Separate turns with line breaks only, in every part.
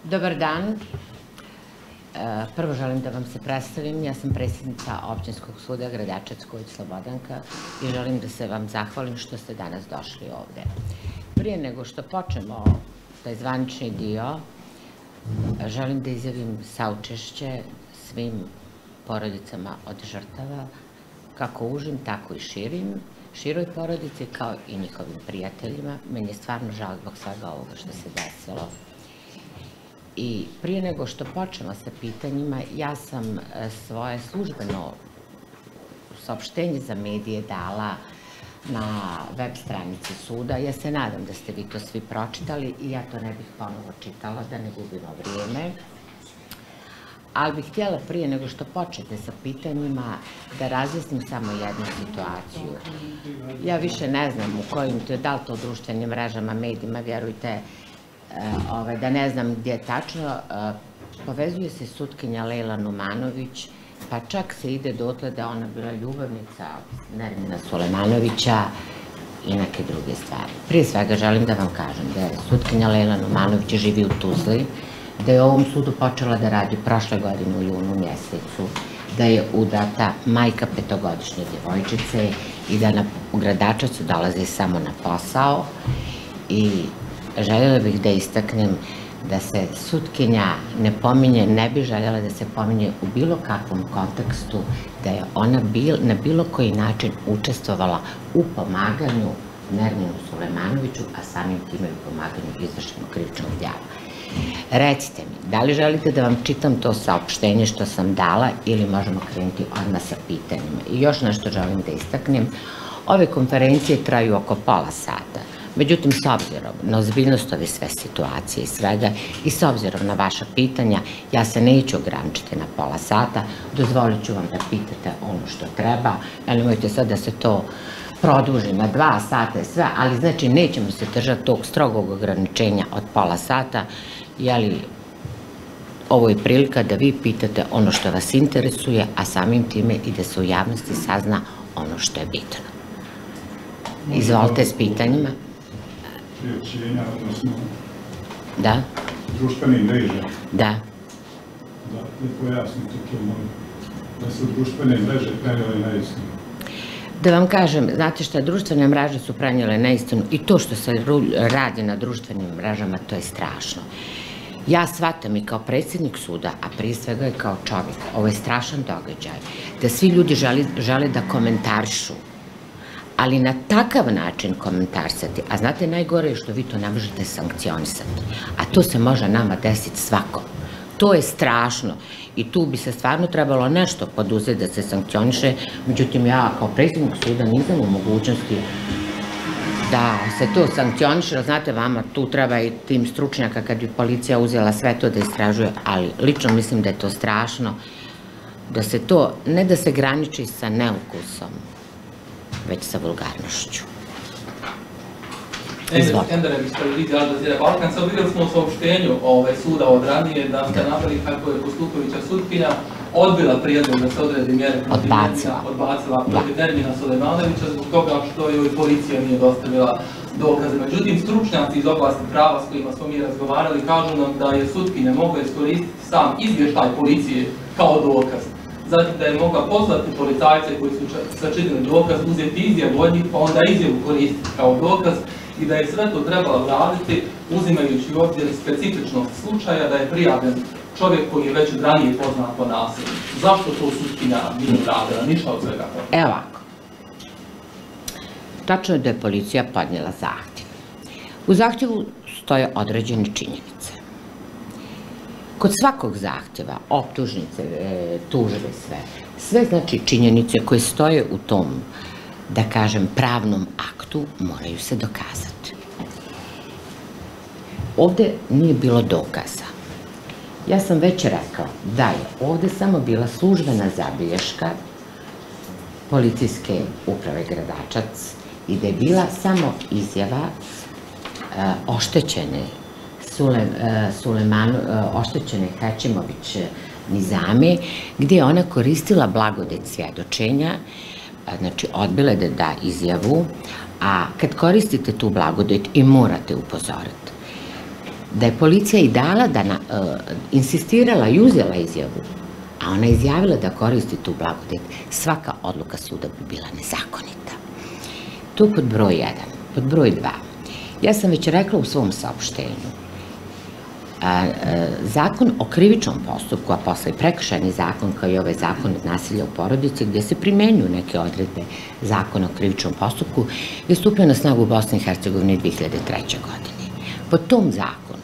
Dobar dan. Prvo želim da vam se predstavim. Ja sam predsjednica Općinskog suda Gradačac Kojić Slobodanka i želim da se vam zahvalim što ste danas došli ovde. Prije nego što počnemo taj zvanični dio, želim da izjavim saučešće svim porodicama od žrtava, kako užim, tako i široj porodici, kao i njihovim prijateljima. Meni je stvarno žao zbog svega ovoga što se desilo. I prije nego što počnemo sa pitanjima, ja sam svoje službeno saopštenje za medije dala na web stranici suda. Ja se nadam da ste vi to svi pročitali i ja to ne bih ponovo čitala, da ne gubimo vrijeme. Ali bih htjela prije nego što počnete sa pitanjima da razjasnim samo jednu situaciju. Ja više ne znam u kojim, da li to u društvenim mrežama, medijima, vjerujte, da ne znam gdje je tačno, povezuje se sutkinja Lejla Numanović, pa čak se ide dotle da ona bila ljubavnica Nermina Sulemanovića i neke druge stvari. Prije svega želim da vam kažem da je sutkinja Lejla Numanović živi u Tuzli, da je u ovom sudu počela da radi prošle godine u junu mjesecu, da je udata majka petogodišnje djevojčice i da u Gradačac dolazi samo na posao. I željela bih da istaknem da se sutkinja ne pominje, ne bi željela da se pominje u bilo kakvom kontekstu, da je ona na bilo koji način učestvovala u pomaganju Nerminu Sulemanoviću, a samim time u pomaganju izvršenog krivičnog djela. Recite mi, da li želite da vam čitam to saopštenje što sam dala ili možemo krenuti odmah sa pitanjima? I još nešto želim da istaknem. Ove konferencije traju oko pola sata. Međutim, s obzirom na ozbiljnost ove sve situacije i svega i s obzirom na vaša pitanja, ja se neću ograničiti na pola sata, dozvolit ću vam da pitate ono što treba, nemojte sad da se to produži na 2 sata i sve, ali znači nećemo se držati tog strogog ograničenja od pola sata, jeli ovo je prilika da vi pitate ono što vas interesuje, a samim time i da se u javnosti sazna ono što je bitno. Izvolite s pitanjima.
Priopćenja, odnosno
društvene
mreže.
Da
pojasnite to, da su društvene mreže prenijele neistinu.
Da vam kažem, znate šta, društvene mreže su prenijele neistinu i to što se radi na društvenim mrežama, to je strašno. Ja shvatam i kao predsjednik suda, a prije svega i kao čovjek, ovo je strašan događaj, da svi ljudi žele da komentarišu, ali na takav način komentarisati, a znate, najgore je što vi to ne možete sankcionisati, a to se može nama desiti svakom. To je strašno i tu bi se stvarno trebalo nešto poduzeti da se sankcioniše, međutim ja kao predsjednik suda nisam u mogućnosti da se to sankcioniše, znate, vama tu treba i tim stručnjaka kad bi policija uzela sve to da istražuje, ali lično mislim da je to strašno, da se to, ne da se graniči sa neukusom, već sa vulgarnošću.
Endere bi ste vidjeli Al Jazeera Balkan, sad vidjeli smo u saopštenju suda od ranije da ste naveli kako je Postupovića sutkinja odbila prijedlog da se odredi mjere odbacila protiv Nermina Sulemanovića zbog toga što joj policija nije dostavila dokaze. Međutim, stručnjaci iz oblasti prava s kojima smo mi razgovarali kažu nam da je sutkinja mogla iskoristiti sam izvještaj policije kao dokaz. Zatim da je mogla pozvati policajce koji su sačinili dokaz, uzeti izjavu od njih, pa onda izjavu koristiti kao dokaz i da je sve to trebalo raditi uzimajući u obzir specifičnost slučaja da je prijavljen čovjek koji je već ranije poznat po nasilju. Zašto to sutkinja nije radila? Ništa od svega toga.
Evo ovako. Tačno je da je policija podnijela zahtjev. U zahtjevu stoje određene činjenice. Kod svakog zahtjeva, optužnice, tužbe, sve znači činjenice koje stoje u tom, da kažem, pravnom aktu moraju se dokazati. Ovdje nije bilo dokaza. Ja sam već rekao da je ovdje samo bila službena zabilješka policijske uprave Gradačac i da je bila samo izjava oštećene Haćimović Nizami, gdje je ona koristila blagodet svjedočenja, znači odbila da da izjavu, a kad koristite tu blagodet i morate upozoriti, da je policija i dala, insistirala i uzela izjavu, a ona je izjavila da koristi tu blagodet, svaka odluka suda bi bila nezakonita. To pod broj 1. Pod broj 2. Ja sam već rekla u svom saopštenju, zakon o krivičnom postupku, a posle i prekršajni zakon, kao i ovaj zakon od nasilja u porodici, gde se primenjuju neke odredbe zakona o krivičnom postupku, je stupio na snagu u Bosni i Hercegovini 2003. godine. Po tom zakonu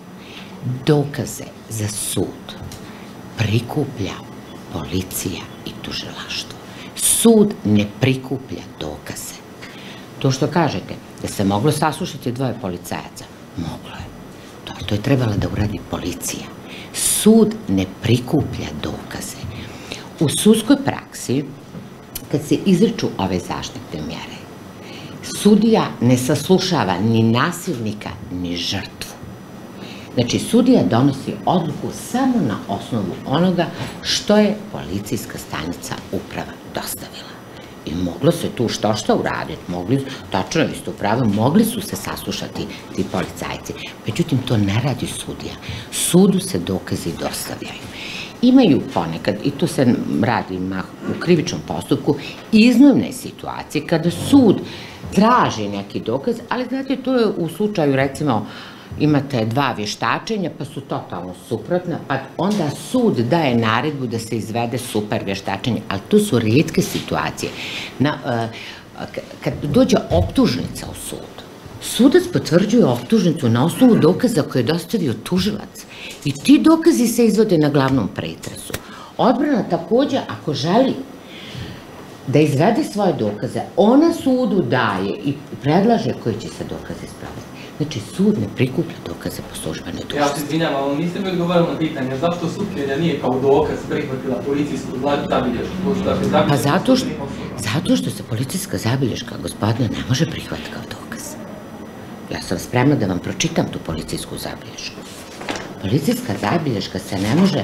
dokaze za sud prikuplja policija i tužilaštvo. Sud ne prikuplja dokaze. To što kažete, da se moglo saslušati dvoje policajaca, moglo je. To je trebala da uradi policija. Sud ne prikuplja dokaze. U sudskoj praksi, kad se izriču ove zaštitne mjere, sudija ne saslušava ni nasilnika, ni žrtvu. Znači, sudija donosi odluku samo na osnovu onoga što je policijska stanica uprava dostavila. I moglo se tu što uraditi, tačno je isto pravo, mogli su se saslušati ti policajci. Međutim, to ne radi sudija. Sudu se dokazi dostavljaju. Imaju ponekad, i to se radi u krivičnom postupku, iznimne situacije kada sud traži neki dokaz, ali znate, to je u slučaju, recimo, imate 2 vještačenja, pa su totalno suprotna, pa onda sud daje naredbu da se izvede super vještačenje, ali to su rijetke situacije. Kad dođe optužnica u sud, sudac potvrđuje optužnicu na osnovu dokaza koje je dostavio tužilac i ti dokazi se izvode na glavnom pretresu. Odbrana takođe, ako želi da izvede svoje dokaze, ona sudu daje i predlaže koji će se dokaze sprovesti. Znači, sud ne prikuplja dokaze po službenoj dužnosti.
Ja se izvinjavam, ali niste mi odgovorili na pitanje, zašto sutkinja nije kao dokaz prihvatila policijsku zabilješku?
Pa zato što se policijska zabilješka, gospodine, ne može prihvatiti kao dokaz. Ja sam spremna da vam pročitam tu policijsku zabilješku. Policijska zabilješka se ne može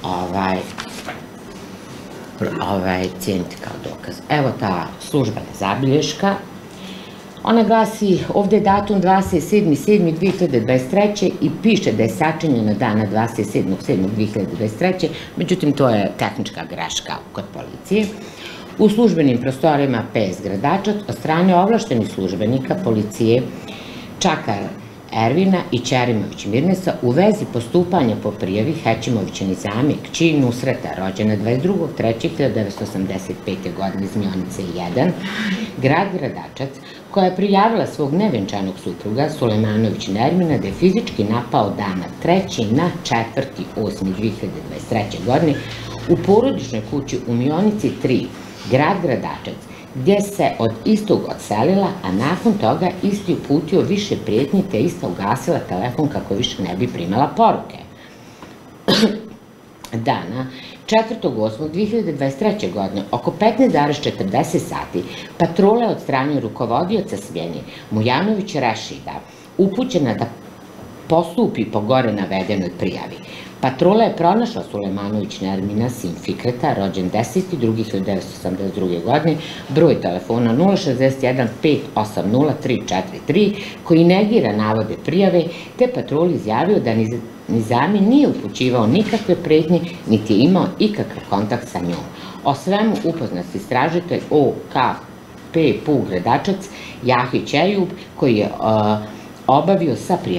cijeniti kao dokaz. Evo ta službena zabilješka. Ona glasi, ovde je datum 27.7.2023. i piše da je sačinjena dana 27.7.2023. Međutim, to je tehnička greška kod policije. U službenim prostorima PS Gradačac od strane ovlaštenih službenika policije Čakar Ervina i Ćerimović Mirnesa u vezi postupanja po prijavi Hećimović Nizami, kći Nusreta, rođena 22.3.1985. godine iz Mionice 1, grad Gradačac, koja je prijavila svog nevenčanog supruga Sulejmanović Nermina da je fizički napao dana 3. na 4.8.2023. godine u porodičnoj kući u Mionici 3, grad Gradačac, gdje se od istog odselila, a nakon toga isti uputio više prijetnji te ista ugasila telefon kako više ne bi primala poruke. Dana 4.8.2023. godine, oko 15.40 sati, patrola od strane rukovodioca smjene Mujanović Rešida upućena da postupi po gore navedenoj prijavi. Patrola je pronašla Sulejmanović Nermina, sin Fikreta, rođen 10.2.1982. godine, broj telefona 061 580 343, koji negira navode prijave, te patroli izjavio da Nizami nije upućivao nikakve pretnje, niti je imao ikakav kontakt sa njom. O svemu upoznat istražitelj OKP Pug Gradačac Jahić Ejub, koji je obavio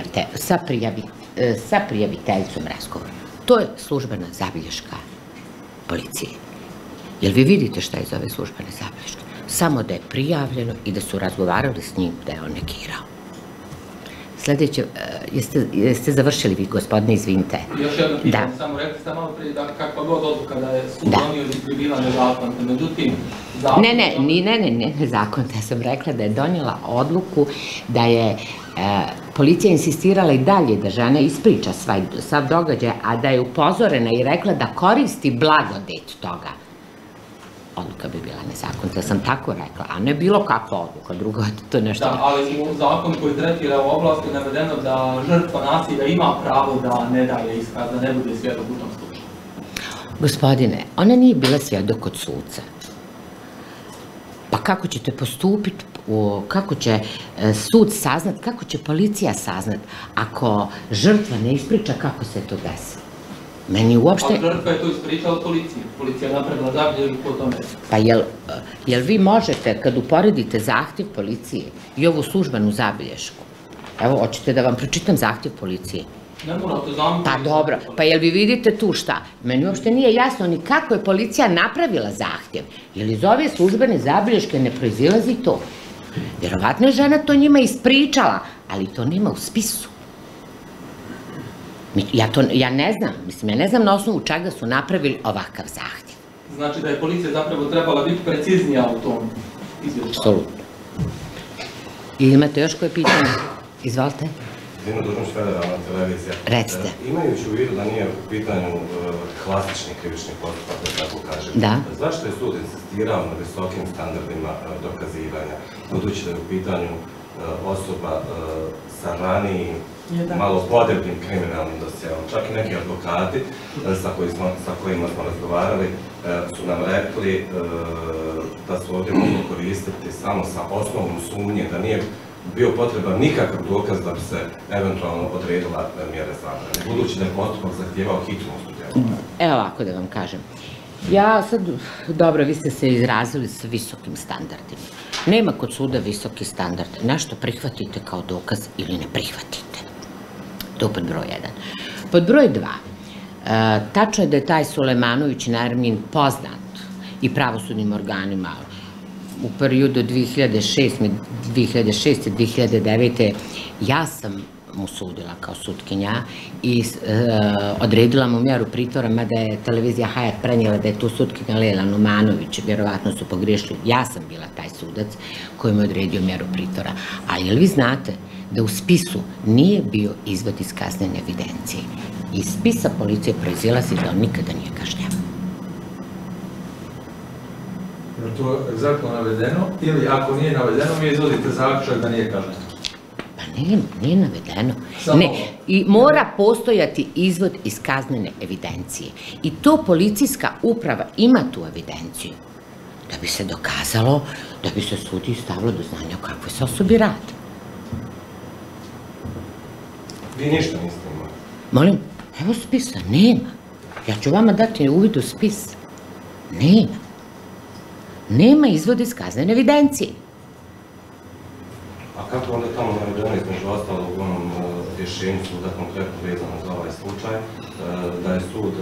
sa prijaviteljicom razgovor. To je službena zabilješka policije. Jel vi vidite šta je iz ove službene zabilješke? Samo da je prijavljeno i da su razgovarali s njim da je on negirao. Sljedeće, jeste završili vi, gospodine, izvinite.
Još jedno pitanje, samo rekli ste malo prije da kakva god odluka da je sud donio bi bila nezakonita, međutim...
Ne, nezakonita. Ja sam rekla da je donijela odluku da je policija insistirala i dalje da žena ispriča sav događaj, a da je upozorena i rekla da koristi blagodet toga. Odluka bi bila nezakonita, ja sam tako rekla, a ne bilo kakva odluka, drugo je to nešto...
Da, ali u zakonu koji tretira u oblasti je navedeno da žrtva nasilja ima pravo da ne daje iskaz, da ne bude svjedok u tom slučaju.
Gospodine, ona nije bila svjedok kod suca. Pa kako ćete postupiti kako će sud saznat, kako će policija saznat, ako žrtva ne ispriča kako se to desilo. Meni uopšte...
A žrtva je to ispričala policiji. Policija je napravila zabilježbu po tome.
Pa jel vi možete, kad uporedite zahtjev policije i ovu službenu zabilješku, evo, hoćete da vam pročitam zahtjev policije?
Ne mora, to znam.
Pa dobro, pa jel vi vidite tu šta? Meni uopšte nije jasno ni kako je policija napravila zahtjev. Jer iz ove službene zabilješke ne proizilazi to. Vjerovatno je žena to njima ispričala, ali to nema u spisu. Ja ne znam, ja ne znam na osnovu čega su napravili ovakav zahtjev.
Znači da je policija zapravo trebala biti preciznija u tom izvješću.
Apsolutno. I imate još koje pitanje? Izvolite.
Dino Dužnić, Federalna televizija.
Recite.
Imajući u vidu da nije u pitanju klasični krivični postupak, da tako kažem, zašto je sud insistirao na visokim standardima dokazivanja, budući da je u pitanju osoba sa ranijim, malo podebnim kriminalnim dosjeom? Čak i neki advokati sa kojima smo razgovarali su nam rekli da su ovdje mogli koristiti samo sa osnovnom sumnje, da nije bio potreban nikakav dokaz da bi se eventualno odredila mjere zabrane, budući da je postupak zahtijevao hitnost u djelu.
Evo ovako da vam kažem. Ja sad, dobro, vi ste se izrazili sa visokim standardima. Nema kod suda visoki standard. Nešto prihvatite kao dokaz ili ne prihvatite. To pod broj 1. Pod broj 2. Tačno je da je taj Sulejmanović Nermin poznat i pravosudnim organima u periodu 2006-2009. Ja sam mu sudila kao sutkinja i odredila mu mjeru pritvora, mada je televizija Hayat prenijela da je tu sutkinja Lela Numanović, vjerovatno su pogriješili. Ja sam bila taj sudac koji mu je odredio mjeru pritvora. A jel vi znate da u spisu nije bio izvod iz kaznene evidencije? Iz spisa policije proizilazi da on nikada nije kažnjavan.
Je to egzaktno navedeno ili ako nije navedeno vi izvodite zaključak da nije kažnjen?
Pa nije navedeno. I mora postojati izvod iz kaznene evidencije. I to policijska uprava ima tu evidenciju. Da bi se dokazalo, da bi se sudi stavilo do znanja o kakvoj se osobi radi.
Vi ništa niste imali?
Molim, evo spisa, nema. Ja ću vama dati uvid u spis. Nema. Nema izvoda iz kaznene evidencije.
A kako onda tamo navedeno između ostalog u onom rješenju suda konkretno vezano za ovaj slučaj, da je sud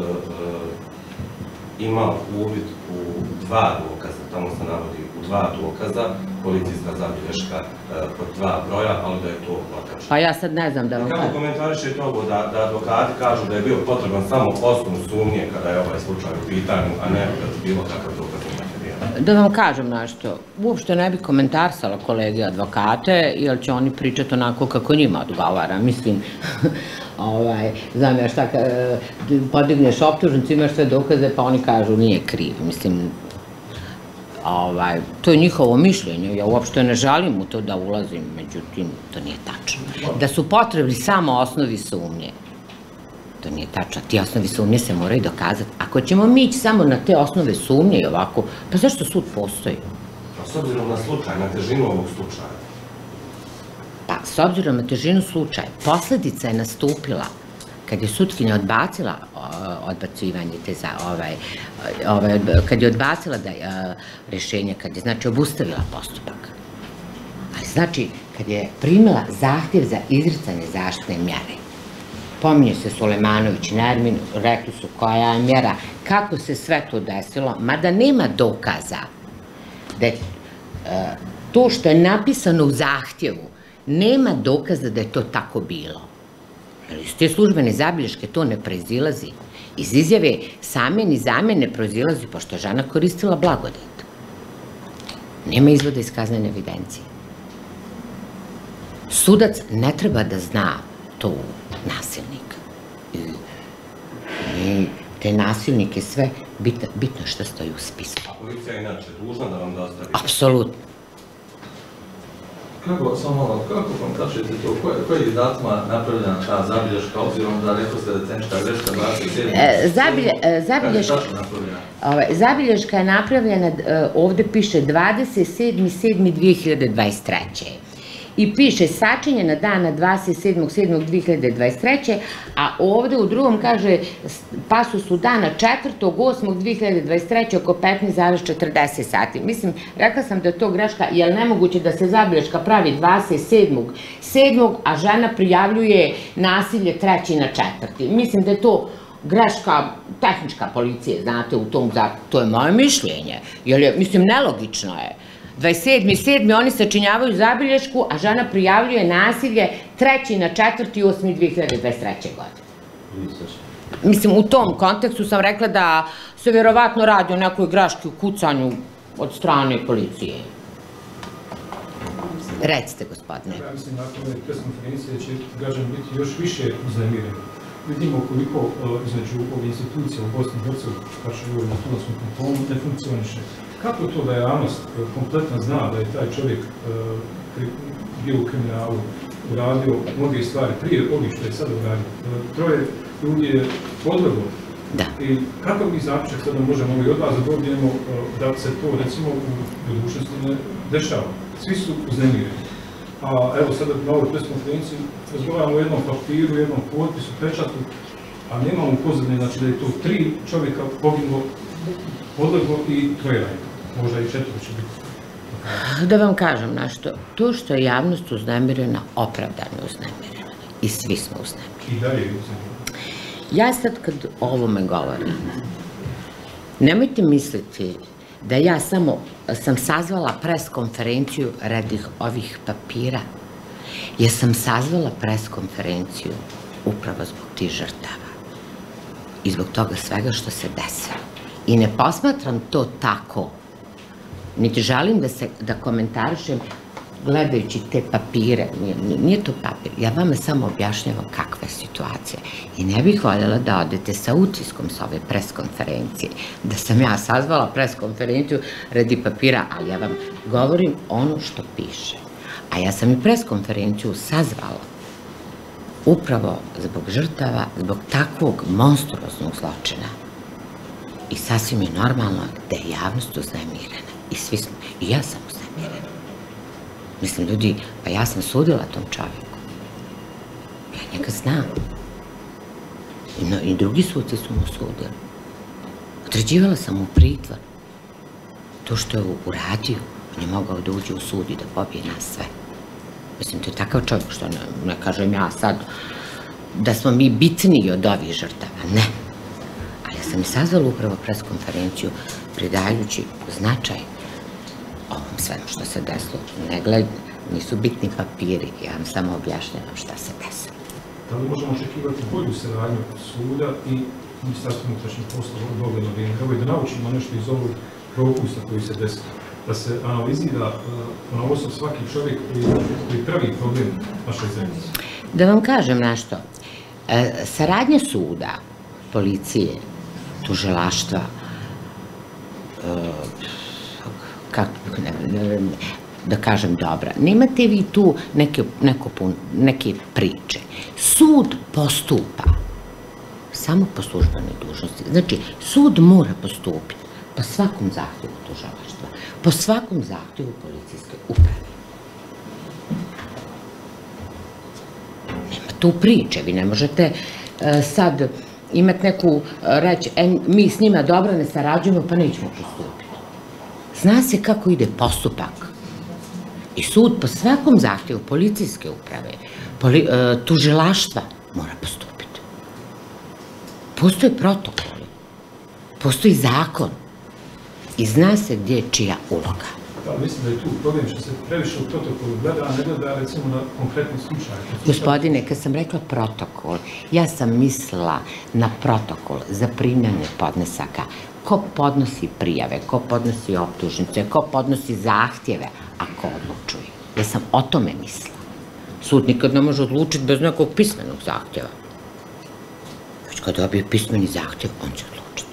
imao uvid u 2 dokaza, tamo se navodi u 2 dokaza, policijska zabilješka pod 2 broja, ali da je to otačno.
Pa ja sad ne znam da vam...
Kako komentarišete ovo da advokati kažu da je bio potreban samo osnov sumnje kada je ovaj slučaj u pitanju, a ne bilo kakav dokaz u materijal?
Da vam kažem nešto, uopšte ne bi komentarsala kolege advokate, jer će oni pričati onako kako njima odgovara. Mislim, znam ja šta, podigneš optužnicu, imaš sve dokaze, pa oni kažu nije kriv. Mislim, to je njihovo mišljenje, ja uopšte ne želim u to da ulazim, međutim, to nije tačno. Da su potrebni samo osnovi sumnje, to nije tačno. Ti osnovi sumnje se moraju dokazati. Ako ćemo mi ići samo na te osnove sumnje i ovako, pa zašto sud postoji?
S obzirom na slučaj, na težinu ovog slučaja?
Pa, s obzirom na težinu slučaja, posljedica je nastupila kad je sutkinja odbacila odbacivanje kad je odbacila rješenje, kad je znači obustavila postupak. Ali znači, kad je primila zahtjev za izricanje zaštitne mjere, pominje se Sulejmanović Nermin, rekli su koja je mjera, kako se sve to desilo, mada nema dokaza da je to što je napisano u zahtjevu, nema dokaza da je to tako bilo. Iz te službene zabilješke to ne proizilazi. Iz izjave same ni zamene ne proizilazi, pošto je žena koristila blagodet. Nema izvoda iz kaznene evidencije. Sudac ne treba da zna to nasilnika. I te nasilnike sve, bitno što stoji u spisku.
A policija je inače dužna da vam dostavi?
Apsolutno.
Kako komentaršite to? Koji je datuma napravljena ta zabilješka, obzirom da rekao ste da je tehnička greška 27.
Zabilješka je napravljena, ovde piše 27.7.2023. I piše sačinjena dana 27.7.2023. A ovde u drugom kaže pasus u dana 4.8.2023. oko 15,40 sati. Mislim, rekla sam da je to greška, jer nemoguće da se zabilješka pravi 27.7. a žena prijavljuje nasilje 3.4. Mislim da je to greška tehnička policije, znate, u tom zakonu. To je moje mišljenje. Mislim, nelogično je. 27.7. oni sačinjavaju zabilješku, a žena prijavljuje nasilje 3.4.8.2023. godine. Mislim, u tom kontekstu sam rekla da se vjerovatno radi o nekoj greški u kucanju od strane policije. Recite, gospodine.
Ja mislim, nakon ove preskonferencije će građani biti još više uznemireni. Vidimo koliko između ove institucije u Bosni i Hercegovini, kao što govorimo o Tunarskom kantonu, ne funkcioniše. Kako to da javnost kompletno zna da je taj čovjek bio u kriminalu, uradio mnoge stvari prije ovih što je sada uradio? Troje ljudi je podvrglo. I kako mi zaključak sada možemo i od vas da dobijemo da se to recimo u budućnosti ne dešava? Svi su uznemireni. A evo sada na ovoj preskonferenciji razgovaramo o jednom papiru, jednom potpisu, pečatu, a nemamo upozorne, znači da je to 3 čovjeka poginulo, podvrglo i 3 ranjeno. Možda i 4 će biti.
Da vam kažem nešto, to što je javnost uznemirena, opravdano je uznemirena. I svi smo uznemireni.
I dalje je uznemirena.
Ja sad kad o ovome govorim, nemojte misliti da ja samo sam sazvala preskonferenciju radi ovih papira. Ja sam sazvala preskonferenciju upravo zbog tih žrtava i zbog toga svega što se desilo. I ne posmatram to tako, niti želim da komentarišem gledajući te papire. Nije to papir, ja vama samo objašnjavam kakva je situacija. I ne bih voljela da odete sa utiskom sa ove preskonferencije, da sam ja sazvala preskonferenciju radi papira, ali ja vam govorim ono što piše. A ja sam i preskonferenciju sazvala upravo zbog žrtava, zbog takvog monstruoznog zločina. I sasvim je normalno da je javnost uznemirena. I svi smo, i ja sam uznemirena. Mislim, ljudi, pa ja sam sudila tom čovjeku. Ja njega znam. I drugi suci su mu sudili. Određivala sam mu pritvor. To što je uradio, on je mogao da uđe u sud i da pobije nas sve. Mislim, to je takav čovjek što ne kažem ja sad da smo mi bitniji od ovih žrtava. Ne. Ali ja sam i sazvala upravo preskonferenciju pridajući značaj ovom svemu što se desilo. Ne gledaj, nisu bitni papiri, ja vam samo objašnjavam šta se desilo.
Da li možemo očekivati bolju saradnju suda i Ministarstva unutrašnjih poslova u dogledno vrijeme? Evo i da naučimo nešto iz ovog propusta koji se desilo. Da se analizira ponaosob svaki čovjek koji pravi problem našoj zemlji.
Da vam kažem nešto. Saradnja suda, policije, tužilaštva, da kažem dobra, nemate vi tu neke priče. Sud postupa samo po službenoj dužnosti. Znači, sud mora postupiti po svakom zahtjevu tužilaštva, po svakom zahtjevu policijske uprave. Nema tu priče, vi ne možete sad imati neku reći, mi s njima dobro ne sarađujemo, pa nećemo postupiti. Zna se kako ide postupak. I sud po svakom zahtjevu policijske uprave, tužilaštva mora postupiti. Postoje protokoli, postoji zakon i zna se gdje je čija uloga.
Mislim da je tu problem što se previše u protokolu gleda, a ne gleda recimo na konkretni slučaj.
Gospodine, kad sam rekla protokol, ja sam mislila na protokol za primljanje podnesaka. Ko podnosi prijave, ko podnosi optužnice, ko podnosi zahtjeve, a ko odlučuje. Ja sam o tome mislila. Sud nikad ne može odlučiti bez nekog pismenog zahtjeva. Već kad dobije pismeni zahtjev, on će odlučiti.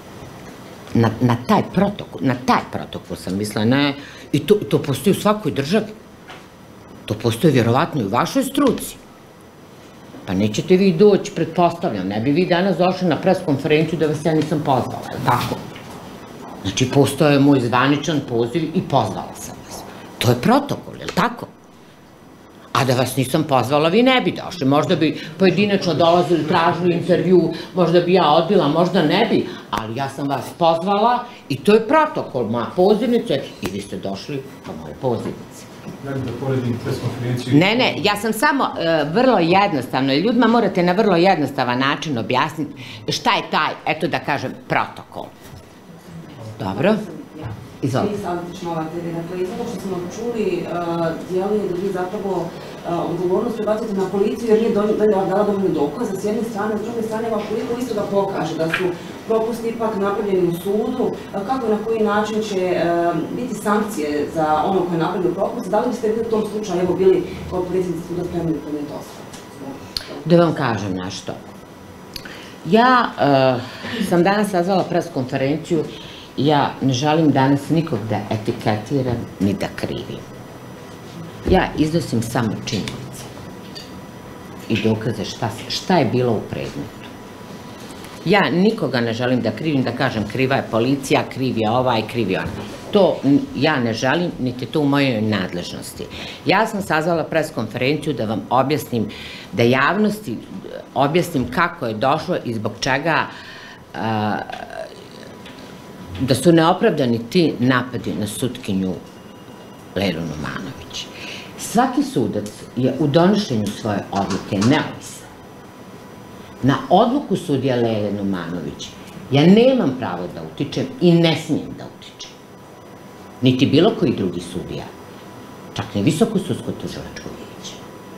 Na taj protokol sam mislila, ne, i to postoji u svakoj državi. To postoji vjerovatno i u vašoj struci. Pa nećete vi doći, pretpostavljam, ne bi vi danas došli na preskonferenciju da vas ja nisam pozvala, je li tako? Znači, postoje je moj zvaničan poziv i pozvala sam vas. To je protokol, je li tako? A da vas nisam pozvala, vi ne bi došli. Možda bi pojedinačno dolazili, tražili intervju, možda bi ja odbila, možda ne bi, ali ja sam vas pozvala i to je protokol, moja pozivnica i vi ste došli po moje pozivnice. Ne, ja sam samo vrlo jednostavno, i ljudima morate na vrlo jednostavan način objasniti šta je taj, eto da kažem, protokol. Dobro? Izvolite.
Vi savjetično ovate, dakle, iz onog što smo čuli, djeluje da vi zapravo odgovornost prebacujete na policiju jer nije dala dovoljno dokaza s jedne strane, s druge strane, koliko isto da pokaže da su propusti ipak napravljeni u sudu, kako i na koji način će biti sankcije za ono koje je napravio propust, da li biste vi u tom slučaju evo bili kao predsjednici suda spremni da podnijete ostavku?
Da vam kažem nešto. Ja sam danas sazvala preskonferenciju i ja ne želim danas nikog da etiketiram ni da krivim. Ja iznosim samo činjenice i dokaze šta je bilo u predmetu. Ja nikoga ne želim da krivim, da kažem kriva je policija, kriv je ovaj, kriv je onaj. To ja ne želim, niti to u mojoj nadležnosti. Ja sam sazvala preskonferenciju da vam objasnim, da javnosti objasnim kako je došlo i zbog čega da su neopravdani ti napadi na sutkinju Lelu Numanović. Svaki sudac je u donošenju svoje odluke neovisan. Na odluku sudija Lele Numanović ja nemam pravo da utičem i ne smijem da utičem. Niti bilo koji drugi sudija. Čak ni Visoko sudsko tužilačko vijeće.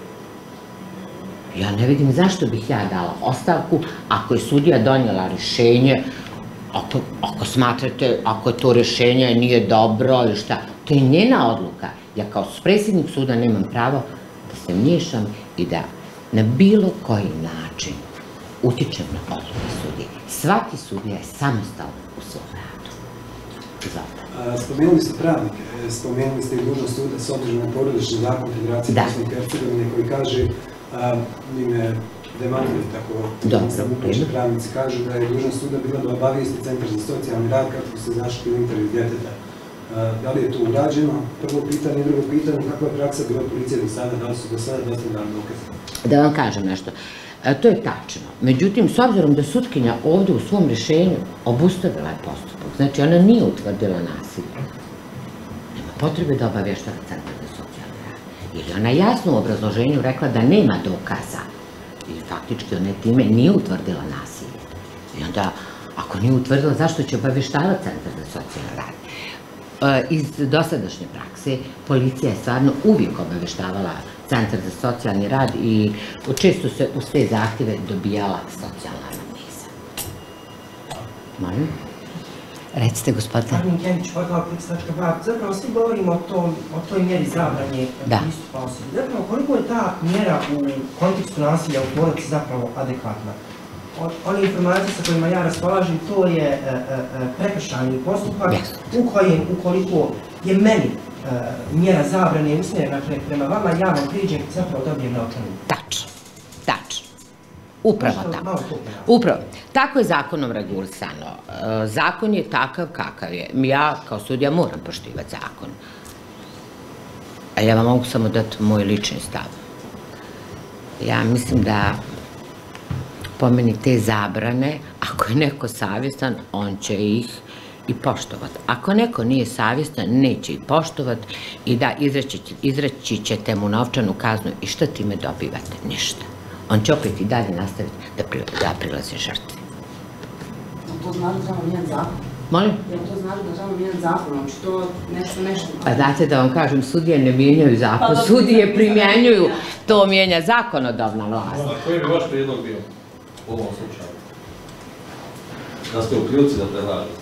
Ja ne vidim zašto bih ja dala ostavku ako je sudija donijela rješenje, ako smatrate, ako to rješenje nije dobro ili šta, to je njena odluka. Ja kao predsjednik suda nemam pravo da se miješam i da na bilo koji način utičem na odluke sudije. Svaki sudija je samostalan u svom radu.
Spomenuli ste pravnike, spomenuli ste i dužnost suda s obzirom na porodični zakon Federacije Bosne i Hercegovine koji kaže, vi me demantirate tako, pravnici kažu da je dužnost suda bila da obavijesti Centar za socijalni rad kako se zaštitio interes djeteta. Da li je to urađeno? Prvo pitanje i drugo pitanje, kakva je praksa bila policije do sada, da li su do sada dostavljali dokaze?
Da vam kažem nešto. To je tačno. Međutim, s obzirom da sutkinja ovdje u svom rješenju obustavila je postupak, znači ona nije utvrdila nasilje, nema potrebe da obavještava Centar za socijalni rad. Jer je ona jasno u obrazloženju rekla da nema dokaza i faktički ona time nije utvrdila nasilje. I onda, ako nije utvrdila, zašto će obavještavati Centar za socijalni rad? Iz dosadašnje prakse policija je stvarno uvijek obavještavala Centar za socijalni rad i često se uz te zahtjeve dobijala socijalna anamneza. Molim? Recite, gospodine.
Armin Kenić, portal Klix.ba. Zapravo svi govorimo o toj mjeri zabranje pristupa osobi. Zapravo, koliko je ta mjera u kontekstu nasilja u porodici zapravo adekvatna? One informacije sa kojima ja raspolažem, to je prekršajni postupak u kojem, ukoliko je meni mjera zabrane usmjerena prema vama, ja vam priđem i zapravo dobijem novčanu.
Tačno. Upravo tako. Upravo. Tako je zakonom regulisano. Zakon je takav kakav je. Ja kao sudija moram poštivati zakon. A ja vam mogu samo dati moj lični stav. Ja mislim da po meni te zabrane, ako je neko savjestan, on će ih i poštovati. Ako neko nije savjestan, neće ih poštovati i da izreći ćete mu novčanu kaznu i što time dobivate? Ništa. On će opet i dalje nastaviti da prilazi žrtvi.
To znači da vam jedan zakon?
Molim?
To znači da vam jedan zakon, znači to nešto...
Pa znate da vam kažem, sudije ne mijenjaju zakon, sudije primjenjuju, to mijenja zakonodavna vlast.
A koji bi vaš prijedlog bio u ovom slučaju? Da ste u prilici da predlažete?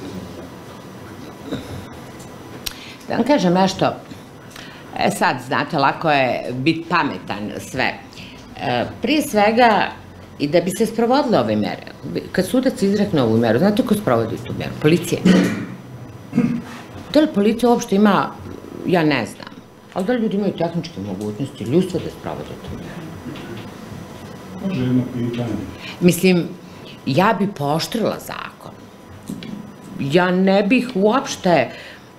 Da vam kažem nešto, sad znate, lako je biti pametan sve. Prije svega, i da bi se sprovodile ove mere, kad sudac izrekne ovu meru, znate ko sprovodi tu meru? Policija. Da li policija uopšte ima, ja ne znam, ali da ljudi imaju tehničke mogućnosti, ljudstvo da sprovode tu meru.
Može jedno pitanje.
Mislim, ja bi pooštrila zakon. Ja ne bih uopšte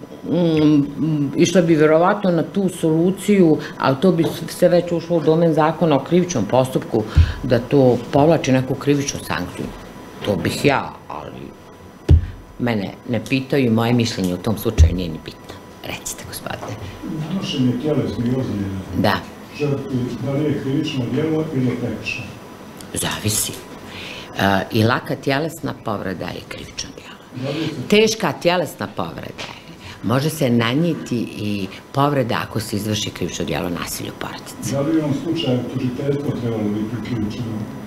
išla bi verovatno na tu soluciju, ali to bi se već ušlo u domen zakona o krivičnom postupku, da to povlači neku krivičnu sankciju. To bih ja, ali mene ne pitaju i moje mišljenje u tom slučaju nije ni bitno. Recite, gospodine.
Nanošenje tjelesnih ozljeda. Žrtvi, da li je krivično djelo ili prekršaj?
Zavisi. I laka tjelesna povreda je krivično djelo. Teška tjelesna povreda može se nanijeti i povreda ako se izvrši krivično djelo nasilja u porodici.
Da li u ovom slučaju tužiteljstvo trebalo biti krivično?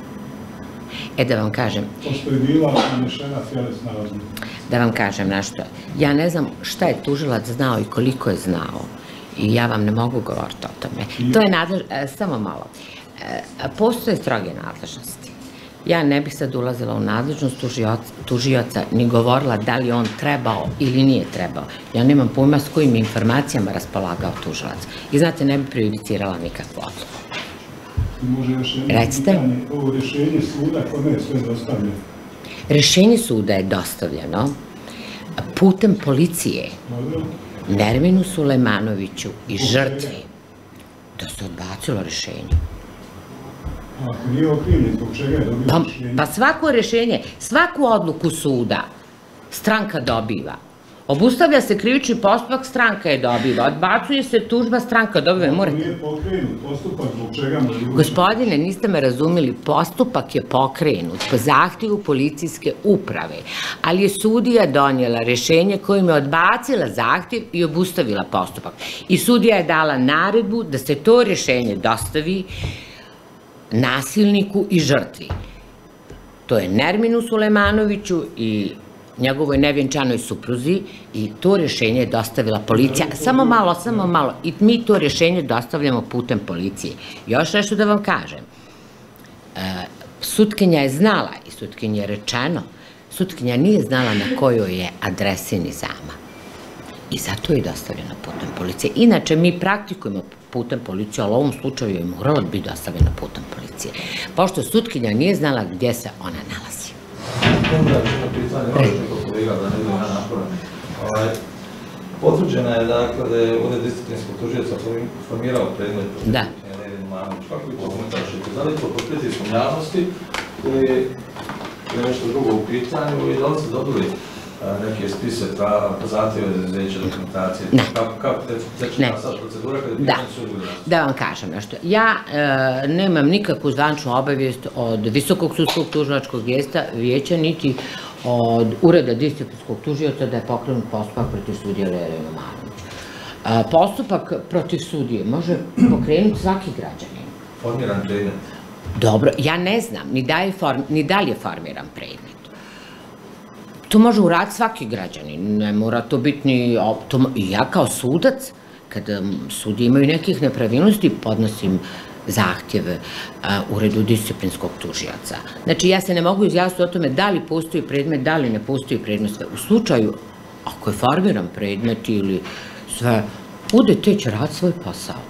Da vam kažem...
Pošto je bila nanešena tjelesna ozljeda.
Da vam kažem nešto. Ja ne znam šta je tužilac znao i koliko je znao. I ja vam ne mogu govoriti o tome. To je nadležnost... Samo malo. Postoje stroge nadležnosti. Ja ne bih sad ulazila u nadležnost tužioca ni govorila da li on trebao ili nije trebao. Ja nemam pojma s kojim informacijama raspolagao tužilac. I znate, ne bi prejudicirala nikakvu odluku.
Može još jedno pitanje, ovo rješenje suda, kome je sve dostavljeno?
Rješenje suda je dostavljeno putem policije Nerminu Sulejmanoviću i žrtvi da se odbacilo rješenje.
Ako nije okrivljen, zbog čega je dobio rješenje?
Pa svako rješenje, svaku odluku suda stranka dobiva. Obustavlja se krivični postupak, stranka je dobiva. Odbacuje se tužba, stranka dobiva.
Ako nije pokrenut postupak, zbog čega mu je...
Gospodine, niste me razumili, postupak je pokrenut po zahtjevu policijske uprave, ali je sudija donijela rješenje kojim je odbacila zahtjev i obustavila postupak. I sudija je dala naredbu da se to rješenje dostavi nasilniku i žrtvi. To je Nerminu Sulejmanoviću i njegovoj nevjenčanoj supruzi i to rješenje je dostavila policija. Samo malo. I mi to rješenje dostavljamo putem policije. Još nešto da vam kažem. Sutkinja je znala i sutkinja je rečeno, sutkinja nije znala na kojoj je adresi Nizama. I zato je dostavljeno putem policije. Inače, mi praktikujemo putem policije, ali u ovom slučaju je moralo biti dostavljeno putem policije. Pošto sutkinja nije znala gdje se ona nalazi.
Potvrđena je dakle da je Ured disciplinskog tužioca formirao predmet protiv Nevenu Manović. Kako vi to komentaršite? Da li to pod pritiskom javnosti ili je nešto drugo u pitanju i da li ste dobili neke spise zahtjeve za izuzeće dokumentacije? Kako teče ta sad procedura kada je pitanje sudu?
Da vam kažem nešto. Ja nemam nikakvu zvančnu obavijest od Visokog sudskog tužilačkog vijeća niti od Ureda disciplinskog tužioca da je pokrenut postupak protiv sudije Nevenu Manović. Postupak protiv sudije može pokrenuti svaki građanin.
Formiran predmet?
Dobro, ja ne znam ni da li je formiran predmet. To može uraditi svaki građanin, ne mora to biti ni... Ja kao sudac, kada sudije imaju nekih nepravilnosti, podnosim zahtjeve Uredu disciplinskog tužioca. Znači, ja se ne mogu izjasniti o tome da li postoji predmet, da li ne postoji predmet. U slučaju, ako je formiran predmet ili sve, UDT će raditi svoj posao.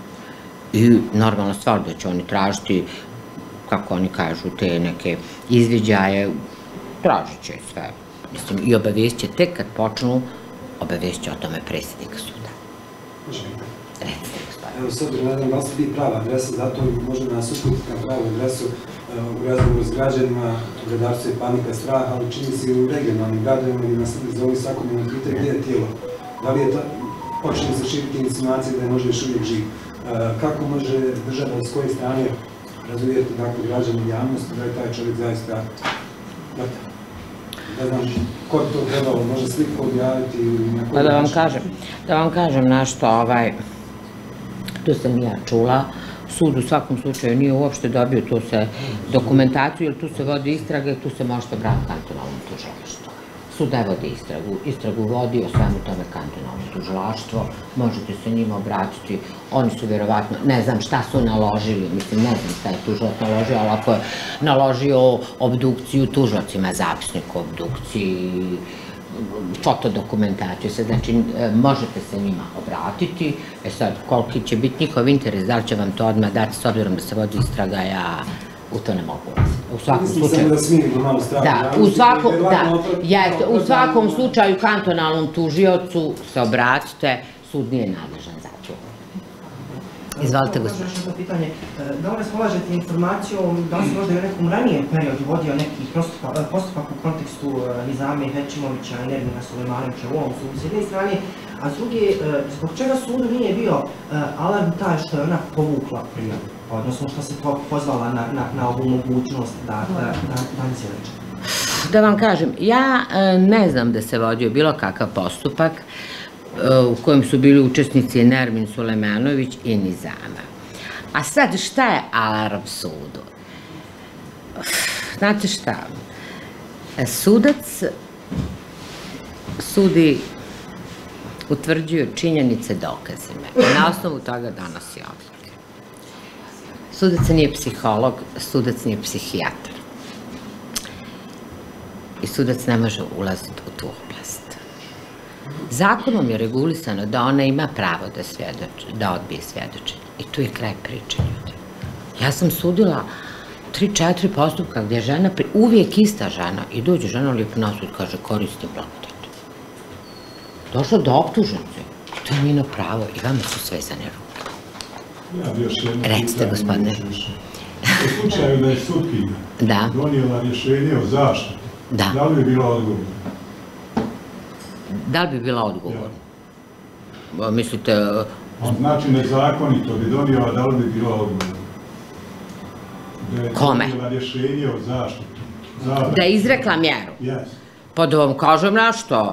I normalna stvar da će oni tražiti, kako oni kažu, te neke izviđaje, tražit će sve. Mislim, i obavijest će tek kad počnu, obavijest će o tome predsjednika suda. Recite, gospodine.
Evo, sad, ne znam, vas biti prava adresa, zato možda nas uputiti na pravu adresu u razgovoru s građanima, gradarstvo je panika, strah, ali čini se i u regionalnim gradovima gdje nas zove svakodnevno pitanje gdje je tijelo. Da li je počinje se širiti insinuacije da je možda još uvijek živ. Kako može država s koje strane razuvijeti dakle građani javnosti da je taj čovjek zaista mrtav? Ne znam, ko bi to trebalo, može sliku objaviti ili na koji način?
Da vam kažem nešto, to sam ja čula, sud u svakom slučaju nije uopšte dobio tu se dokumentaciju, jer tu se vodi istraga i tu se možete brati kantonalno tužilaštvo. Sud ne vodi istragu vodi o svemu tome kantonalno tužilaštvo, možete se njima obratiti, oni su vjerovatno, ne znam šta su naložili, mislim ne znam šta je tužilac naložio, ali ako je naložio obdukciju, tužilac ima zapisnik o obdukciji, fotodokumentaciju, znači možete se njima obratiti, sad koliki će biti njihov interes, da li će vam to odmah dati s obzirom da se vodi istraga, ja u to ne mogu ulaziti. U svakom slučaju... U svakom slučaju kantonalnom tužiocu se obratite, sud nije nadležan za to. Izvalite, gospodin.
Još jedno pitanje, da li raspolažete informacijom da li se možda i u nekom ranijem periodu vodio neki postupak u kontekstu Nizame Hećimovića i Nermina Sulejmanovića u ovom sudu s jedne strane, a s druge, zbog čega sudu nije bio alarm taj što je ona povukla prijavu, odnosno što se pozvala na ovu mogućnost da ne se leče?
Da vam kažem, ja ne znam da se vodio bilo kakav postupak u kojem su bili učesnici Nermin Sulejmanović i Nizama. A sad šta je alarm sudu? Znate šta? Sudac sudi, utvrđuju činjenice dokazima i na osnovu toga donosi odluke. Sudac nije psiholog, sudac nije psihijatar. I sudac ne može ulaziti u tu oblast. Zakonom je regulisano da ona ima pravo da odbije svjedočenje. I tu je kraj priče, ljudi. Ja sam sudila 3-4 postupka gdje je žena, uvijek ista žena, i dođe žena lijepo na sud, kaže koristim blagodat. Došla do optužnice. To je njeno pravo i vama su svezane ruke. Recite, gospodine.
U slučaju da je sutkinja donijela rješenje o zaštiti, da li bi bila odgovorna?
Da li bi bila odgovorna? Mislite...
Znači, nezakonito bi donijela, da li bi bila odgovorna?
Kome?
Da je donijela rješenje o zaštiti.
Da je izrekla mjeru?
Jes.
Pa da vam kažem nešto,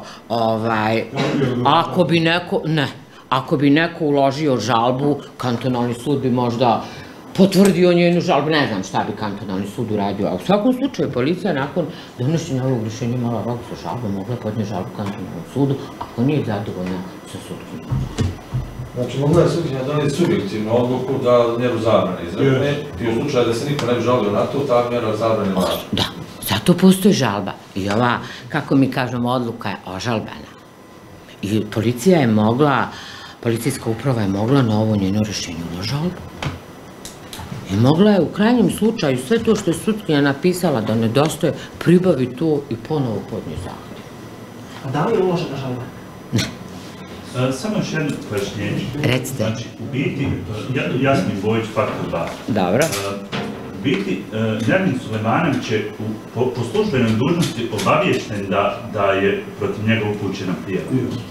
ako bi neko uložio žalbu, kantonalni sud bi možda potvrdio njenu žalbu, ne znam šta bi kantonalni sud uradio, a u svakom slučaju policija nakon donošenja ovog rješenja imala rok za žalbu, mogla podnijeti žalbu kantonalnom sudu, ako nije zadovoljna sa sutkinjom.
Znači, mogla je sutkinja donijeti subjektivnu odluku da mjeru zabrane izrekne i u slučaju da se niko ne bi žalio na to, ta mjera zabrane važi.
Da, zato postoji žalba i ova, kako mi kažemo, odluka je ožalbena. I policija je mogla, policijska uprava je mogla na ovo njeno rješenje na žalbu. I mogla je u krajnjem slučaju sve to što je sutkinja napisala da nedostaje, pribavi to i ponovo podnije zahtjev.
A da li je uložena žalba?
Ne.
Samo još jedno pojašnjenje.
Recite.
Znači, u biti, Jasmin Bojić, faktor 2.
Dobro.
U biti, Nermin Sulejmanović je po službenoj dužnosti obaviješten da je protiv njega upućena prijava.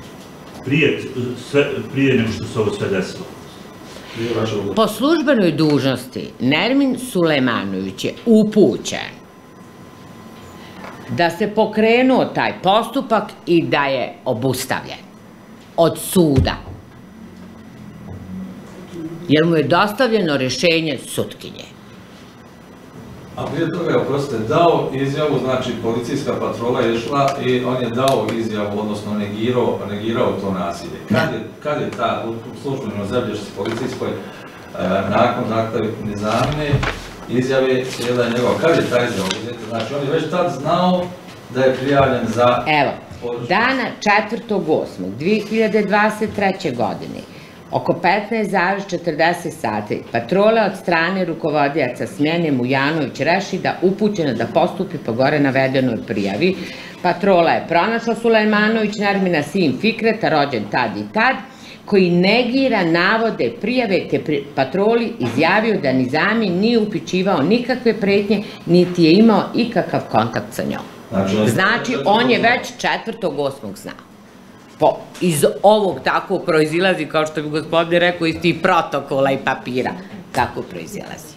Prije nego što se ovo sve desilo.
Po službenoj dužnosti Nermin Sulejmanović je upućen da se pokrenuo taj postupak i da je obustavljen od suda. Jer mu je dostavljeno rješenje sutkinje.
A prije toga je, oprostite, dao izjavu, znači policijska patrola je išla i on je dao izjavu, odnosno negirao to nasilje. Kad je ta u službenoj zabilježci policijskoj nakon Nizamine izjave slijeda njegova? Kad je ta izjava uzeta? Znači on je već tad znao da je prijavljen za...
Evo, dana 4.8.2023. godine oko 15,40 sati patrola od strane rukovodioca smjene Mujanović Rešida upućena da postupi po gore navedenoj prijavi. Patrola je pronašla Sulejmanović Nermina sin Fikreta, rođen tad i tad, koji negira navode prijave te patroli izjavio da Nizami nije upućivao nikakve pretnje, niti je imao ikakav kontakt sa njom. Znači, on je već 4.8. znao. Iz ovog tako proizilazi, kao što bi gospodin rekao, iz tih protokola i papira. Tako proizilazi.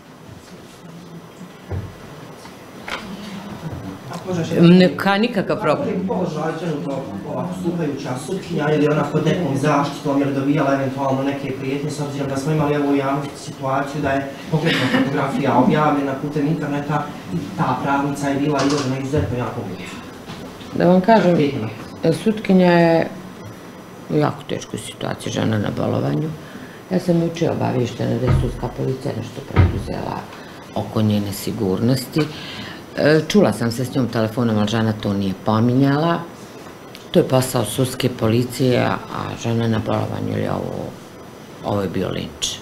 Nikakav problem.
Kako je položaj trenutno postupajuća sutkinja ili ona pod nekom zaštitom jer dobijala eventualno neke prijetnje, s obzirom da smo imali evo u javnosti situaciju da je pokretna fotografija objavljena putem interneta i ta pravnica je bila izložena izuzetno jako blizu.
Da vam kažem, sutkinja je u jako teškoj situaciji, žena na bolovanju. Ja sam juče obavještena da je sudska policija nešto preduzela oko njene sigurnosti. Čula sam se s njom telefonom, ali žena to nije pominjala. To je posao sudske policije, a žena na bolovanju ili ovo je bio linč.